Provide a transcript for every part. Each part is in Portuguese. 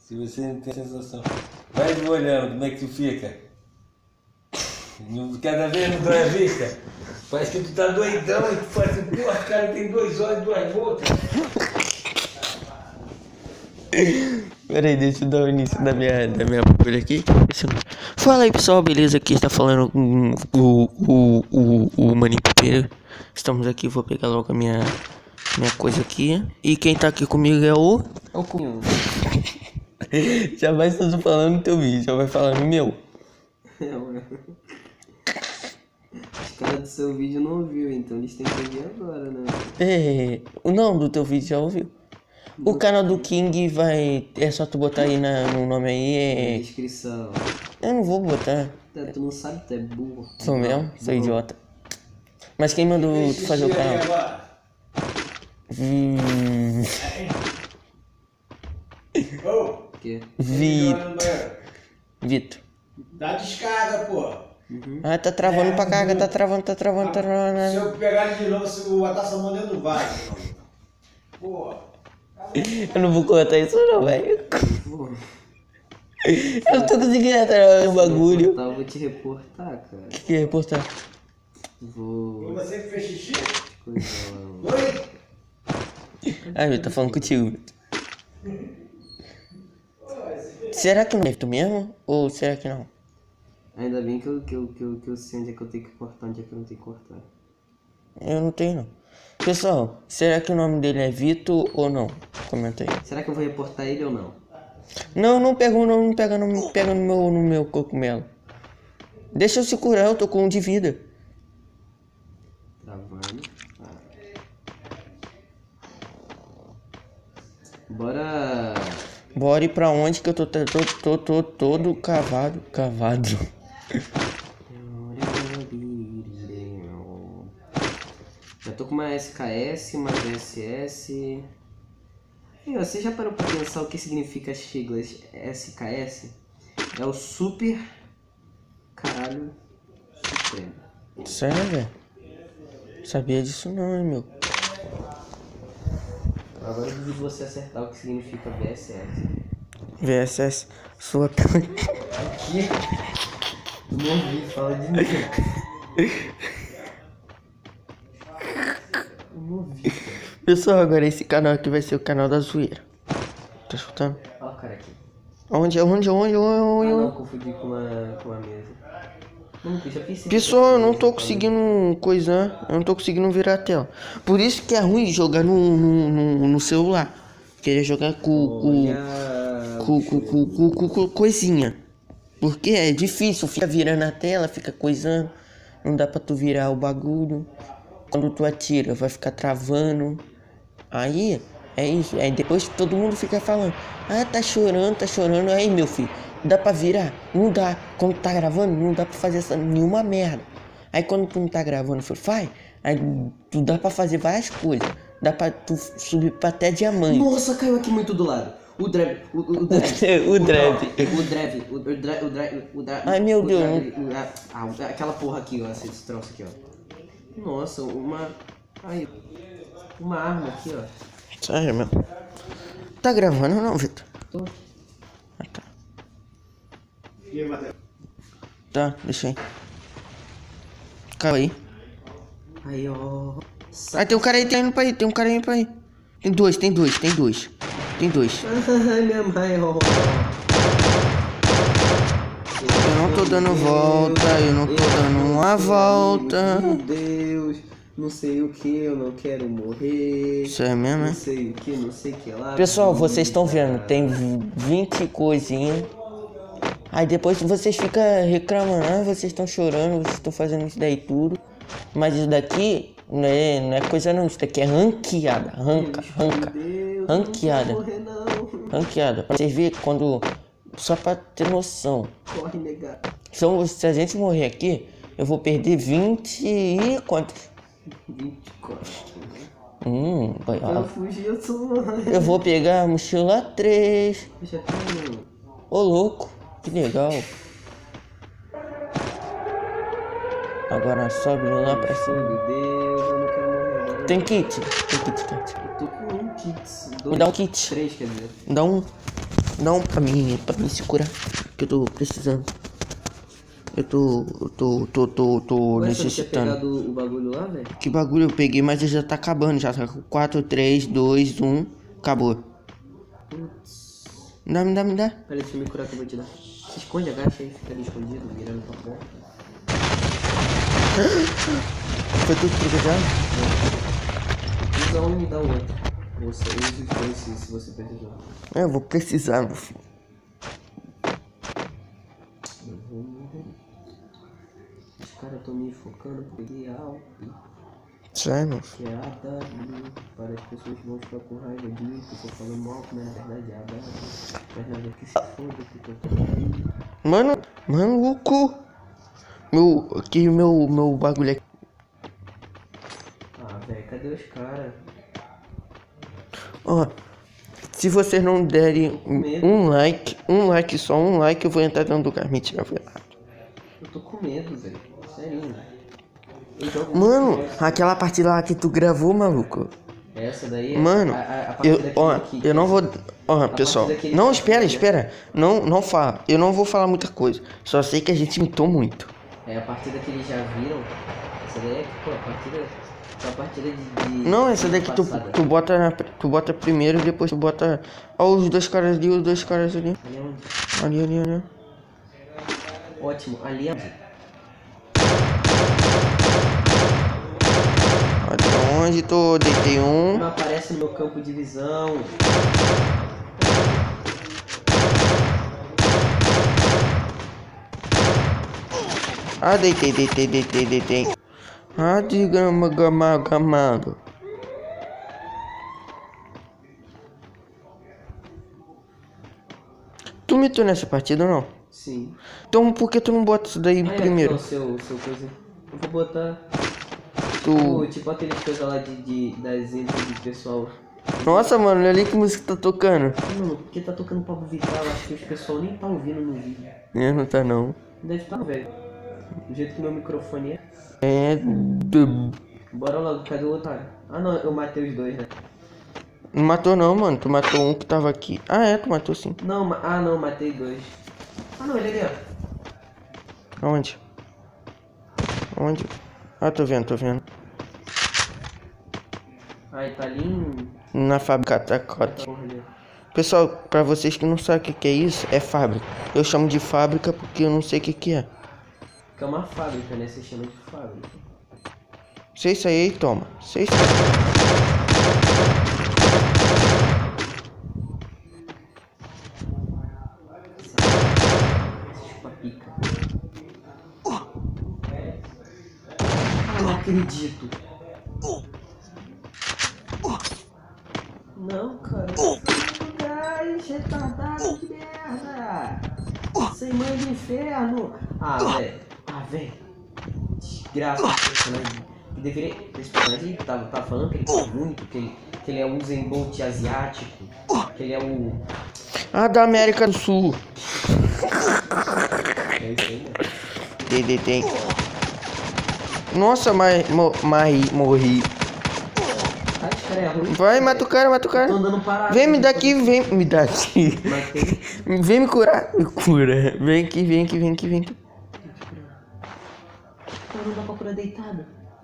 Se você não tem sensação. Vai me olhando, como é que tu fica? Cada vez não dói a vista. Parece que tu tá doidão e tu faz assim, porra, cara, tem 2 olhos e 2 bocas. Peraí, deixa eu dar o início da minha bagulho aqui. Fala aí, pessoal, beleza? Aqui está falando com o Maninho Pipeiro. Estamos aqui, vou pegar logo a minha coisa aqui. E quem tá aqui comigo é o Cunho. Já vai tudo falando no teu vídeo, já vai falar no meu. Os caras do seu vídeo não ouviu, então eles têm que ouvir agora, né? Não, do teu vídeo já ouviu. O canal do King vai... É só tu botar aí no nome aí, Na descrição. Eu não vou botar. Tu não sabe, tu é burro. Sou mesmo? Sou idiota. Mas quem mandou tu fazer o canal? O quê? Vitor. Dá descarga, pô. Ah, tá travando pra carga, tá travando. Se eu pegar de novo, se o taça mão dentro do vaso. Pô. Eu não vou contar isso não, velho. Eu não tô conseguindo entrar no bagulho. Eu vou te reportar, cara. O que é reportar? Vou... Você que fez xixi? Coisa lá. Oi? Ai, eu tô falando contigo. Será que não é tu mesmo? Ou será que não? Ainda bem que eu sei onde é que eu tenho que cortar, onde é que eu não tenho que cortar. Eu não tenho não. Pessoal, será que o nome dele é Vitor ou não? Comenta aí. Será que eu vou reportar ele ou não? Não pega o nome, pega no meu cogumelo. Deixa eu se curar, eu tô com 1 de vida. Travando. Bora... Bora ir pra onde que eu tô todo cavado. Já tô com uma SKS, uma VSS. E você já parou pra pensar o que significa as siglas SKS? É o Super Caralho Supremo. Sério, velho? Sabia disso não, hein, meu. Agora eu duvido você acertar o que significa VSS. VSS, sua... O quê? Eu não ouvi, fala de novo. Eu não ouvi, cara. Pessoal, agora esse canal aqui vai ser o canal da zoeira. Tá escutando? Olha o cara aqui. Onde? Ah não, confundi com uma mesa. Já fiz Pessoal, eu não tô conseguindo coisar. Eu não tô conseguindo virar a tela. Por isso que é ruim jogar no celular. Querer jogar com coisinha. Porque é difícil, fica virando a tela, fica coisando. Não dá pra tu virar o bagulho. Quando tu atira, vai ficar travando. Aí, é isso. Aí depois todo mundo fica falando: ah, tá chorando. Aí, meu filho, dá pra virar? Não dá. Quando tá gravando, não dá pra fazer nenhuma merda. Aí quando tu não tá gravando Free Fire, aí tu dá pra fazer várias coisas. Dá pra tu subir pra até diamante. Nossa, caiu aqui muito do lado. O Drev. Ai, meu Deus. Aquela porra aqui, ó. Esse troço aqui, ó. Nossa, uma arma aqui, ó. Sério, meu. Tá gravando ou não, Vitor? Tô. Ah, tá. Tá, deixa aí. Calma aí. Aí, ó. Ah, tem um cara aí, tem um cara aí pra ir. Tem dois. Ai, minha mãe, ó. Eu não tô dando volta, eu não tô dando uma volta. Meu Deus, não sei o que, eu não quero morrer. Isso é mesmo, Não né? sei o que, não sei o que lá. Pessoal, vocês estão vendo, tem 20 coisinhas. Aí depois vocês ficam reclamando, ah, vocês estão chorando, vocês estão fazendo isso daí tudo. Mas isso daqui não é coisa não, isso daqui é ranqueada, ranqueada. Pra vocês verem quando, só pra ter noção. Corre, nega. Então, se a gente morrer aqui, eu vou perder 20 e quantos? 24. Vai lá. Eu fugi, eu sou... Eu vou pegar a mochila 3. Já tenho... Ô louco, que legal. Agora sobe lá pra cima. Meu Deus, eu não quero morrer agora. Tem kit, Cat. Eu tô com um kit. Me dá um kit. 3, quer dizer. Me dá um. Dá um pra mim se curar. Que eu tô precisando. Eu tô Ué, você tinha necessitando. pegado o bagulho lá, velho? Que bagulho eu peguei, mas já tá acabando. Já tá com 4, 3, 2, 1. Acabou. Putz. Me dá. Peraí, deixa eu me curar que eu vou te dar. Se esconde, agacha aí, fica ali escondido, mirando pra fora. Foi tudo trocado? Usa um e dá o outro. Você usa os dois se você precisar. É, eu vou precisar, meu filho. Os caras estão me focando, peguei alto. Sério, meu filho. Que é AW. Para as pessoas que vão ficar com raiva disso, eu tô falando mal, mas na verdade é AW. Mas na verdade que se foda, porque eu tô aí. Maluco. Meu bagulho aqui. Ah, velho, cadê os caras? Ó, se vocês não derem um like, só um like, eu vou entrar dentro do lugar. Mentira, foi errado. Eu tô com medo, velho. Sério, velho. Eu jogo Mano, muito CS. aquela partida lá que tu gravou, maluco. Essa daí é Mano, a partida eu não vou. Ó, pessoal. partida que Não, ele espera. Não fala. Eu não vou falar muita coisa. Só sei que a gente imitou muito. É a partida que eles já viram. Essa daí é, pô, a partida de Não, essa daqui passada. tu bota primeiro e depois tu bota. Ó, os dois caras ali. Ali é onde? Ali. Ótimo, ali é onde? Olha onde tô, deitei um. Não aparece no meu campo de visão. Ah, deitei. Ah, de gamado. Tu mitou nessa partida ou não? Sim. Então por que tu não bota isso daí Ah, primeiro? Aqui, ó, seu coisa. Eu vou botar. Tu... Tipo aqueles coisas lá das intros do pessoal. Nossa, mano, olha ali que música tá tocando. Mano, porque tá tocando Pablo Vittar, eu acho que os pessoal nem tá ouvindo no vídeo. Não tá não. Deve estar, velho. Do jeito que meu microfone é. É... Bora logo, cadê o otário? Ah não, eu matei os dois, né? Não matou não, mano. Tu matou um que tava aqui. Ah, é, tu matou sim. Não, não, matei dois. Ah não, ele é ali, ó. Aonde? Ah, tô vendo. Aí tá ali em... Na fábrica Tacote. Porra, ali, ó. Pessoal, pra vocês que não sabem o que é isso, é fábrica. Eu chamo de fábrica porque eu não sei o que é. Que é uma fábrica, né? Você chama de fábrica. Sei isso aí, toma. Sei isso. Chupa pica. Eu não acredito. Não, cara. Ai, retardado de merda. Sem mãe do inferno. Velho. Desgraça desse personagem. Que deveria... Esse personagem tá falando que ele tá muito, que ele é o Usain Bolt asiático. Que ele é o... Ah, da América do Sul. É isso aí, né? Tem. Nossa, mas morri. Ai, esse cara é ruim. Vai, mata o cara. Tô andando parado. Vem me daqui. Matei. Vem me curar. Me cura. Vem aqui. Cara, não dá pra curar deitado.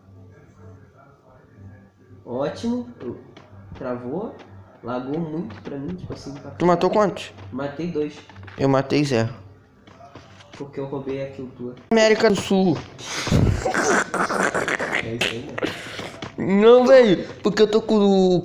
Ótimo. Travou. Lagou muito pra mim, tipo assim. Tu matou quantos? Matei dois. Eu matei 0. Porque eu roubei a kill tua. América do Sul. É isso aí, né? Não, velho. Porque eu tô com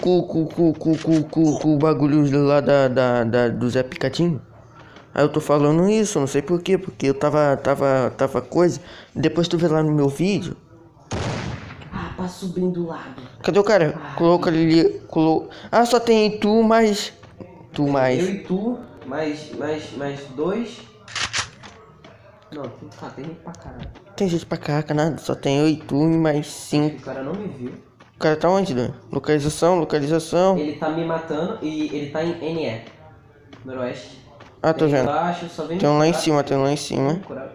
o bagulho lá do Zé Picadinho. Aí eu tô falando isso, não sei por quê. Porque eu tava coisa. Depois tu vê lá no meu vídeo. Ah, passou bem do lado. Cadê o cara? Coloca ali. Ah, só tem tu mais. Tu mais. Eu e tu, mais dois. Não, tem gente pra caralho. Tem gente pra caraca, nada. Só tem eu e tu e mais 5. O cara não me viu. O cara tá onde, Dan? Localização. Ele tá me matando e ele tá em NE. Noroeste. Ah, tô vendo. Embaixo, só vem Tem um lá em curar. cima. Vem curar.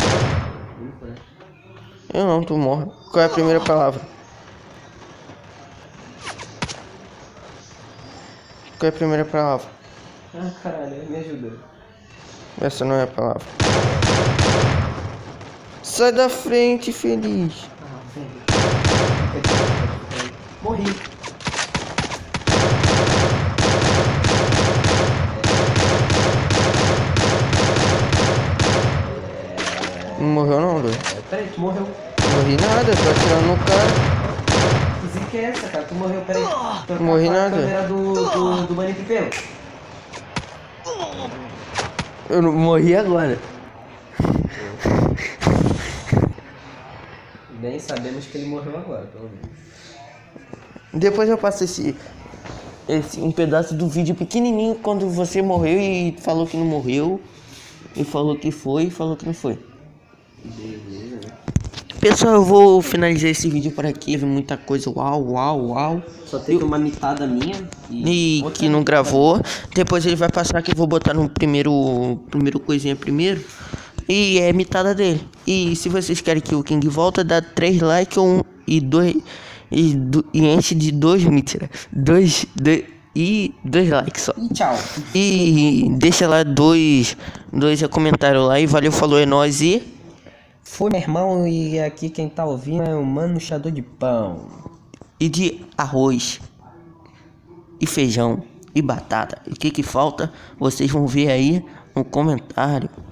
Eu não, tu morre. Qual é a primeira palavra? Qual é a primeira palavra? Ah, caralho, me ajuda. Essa não é a palavra. Sai da frente, feliz. Ah, velho. Morri. Não morreu não, doido. Peraí, tu morreu. Morri nada, tô atirando no cara. Que zica é essa, cara? Tu morreu, peraí. Trocar Morri a nada. câmera do Maninho Pipelo. Eu não morri agora. Bem, sabemos que ele morreu agora, pelo menos. Depois eu passo um pedaço do vídeo pequenininho quando você morreu e falou que não morreu. E falou que foi e falou que não foi. Beleza, né? Pessoal, eu vou finalizar esse vídeo por aqui. Teve muita coisa, uau. Só teve uma mitada minha E que não gravou. Depois ele vai passar que eu vou botar no primeiro coisinha primeiro. E é mitada dele. E se vocês querem que o King volta, dá 3 likes e enche de 2 2 likes só. E tchau. E deixa lá dois comentários lá. E valeu, falou, é nóis e... Foi, meu irmão, e aqui quem tá ouvindo é o Mano Chador de Pão. E de arroz. E feijão. E batata. E o que falta? Vocês vão ver aí no comentário.